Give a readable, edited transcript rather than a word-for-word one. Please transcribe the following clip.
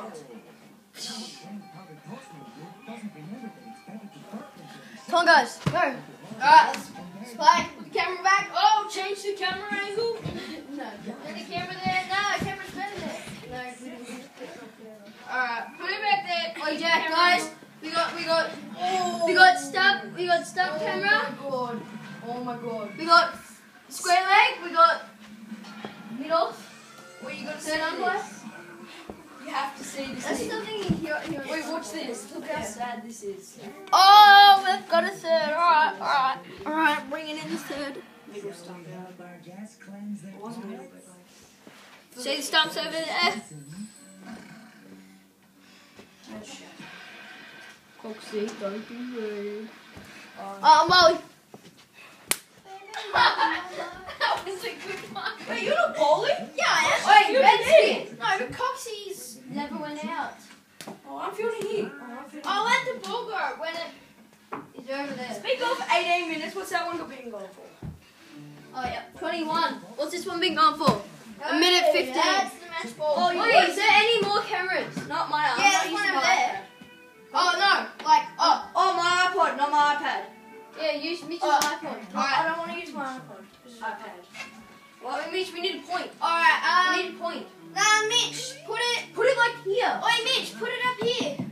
Come on, guys, go. Alright, let's play. Put the camera back. Oh, change the camera angle. No, put the camera there. No, the camera's better there. No, we didn't. Alright, put it back there. Oh, Jack, guys, we got stub camera. Oh my god. We got square leg. We got middle. Wait, you gotta Third umpire. You have to see this. There's something in here. Wait, watch this. Look how sad this is. Oh, we've got a third. Alright, bringing in the third. Middle stump out. It wasn't middle, but See the stumps over there? Foxy, don't be rude. Oh, Molly. That was a good one. Wait, you're not bowling? Yeah, I am. Wait, Redskin. No, but Coxie's never went out. Oh, I'm feeling here. I'll let the ball go when it is over there. Speak of 18 minutes, what's that one got been going for? Oh, yeah, 21. What's this one been going for? A minute 15. That's the match ball. Oh, wait, is there any more cameras? Not my arm. Yeah, there's one over there. Oh, no, like, Oh, my iPod, not my iPad. yeah, use Mitch's iPod. No, I don't want to use my iPod. iPad. Well, Mitch, we need a point. We Alright, need a point. Nah, Mitch, put it like here. Oi, Mitch, put it up here.